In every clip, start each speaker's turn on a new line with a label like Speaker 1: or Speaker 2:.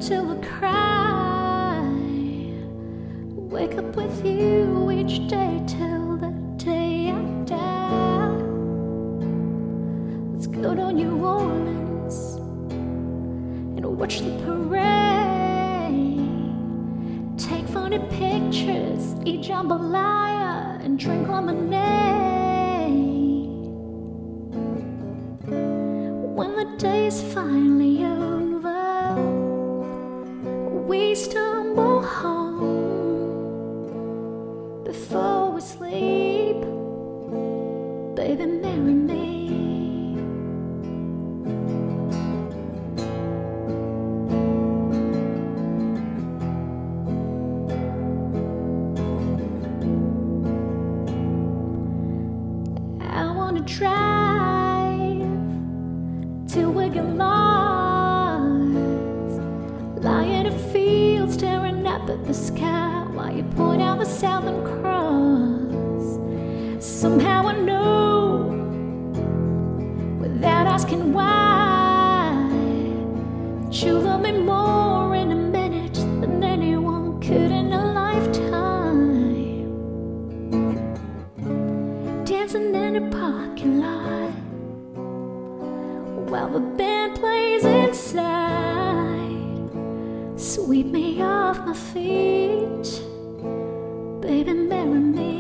Speaker 1: till I cry. Wake up with you each day till the day I die. Let's go to New Orleans and watch the parade. Take funny pictures, eat jambalaya and drink lemonade. When the day is finally over, we stumble home. Before we sleep, baby, marry me. I wanna drive till we get lost, lie in a field staring up at the sky while you point out the Southern Cross. Somehow I know, without asking why, that you love me more in a minute than anyone could in a lifetime. Dancing in a parking lot while the band plays inside. Sweep me off my feet, baby, marry me.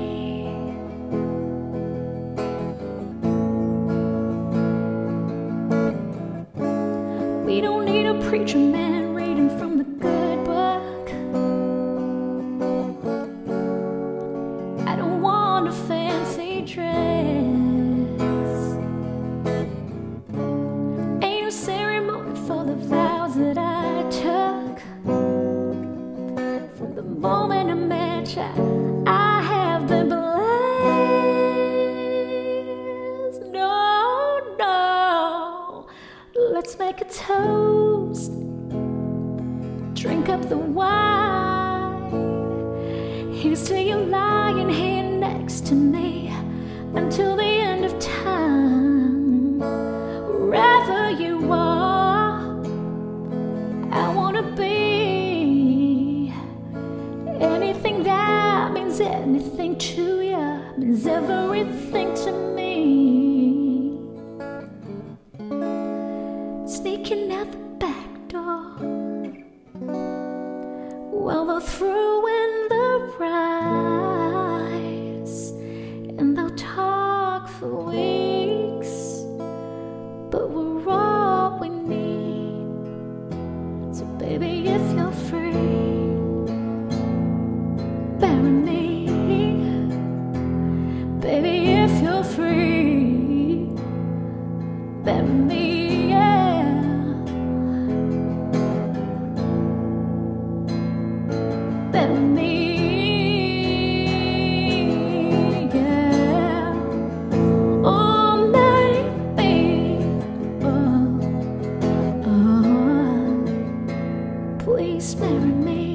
Speaker 1: We don't need a preacher man reading from the good book. I don't want a fancy dress. Ain't no ceremony for the vows that I took. From the moment I met you, I have been blessed. No, no, let's make a toast. Drink up the wine. Here's to you lying here next to me until the end of time. Wherever you are, I wanna be. Anything that means anything to you means everything to me. Sneaking out the back door while they're throwing the rice, and they'll talk for weeks, but we're all we need. So baby, if you're free, marry me. Baby, if you're free, marry me. Marry me, yeah. Oh, marry me. Oh, oh. Please marry me.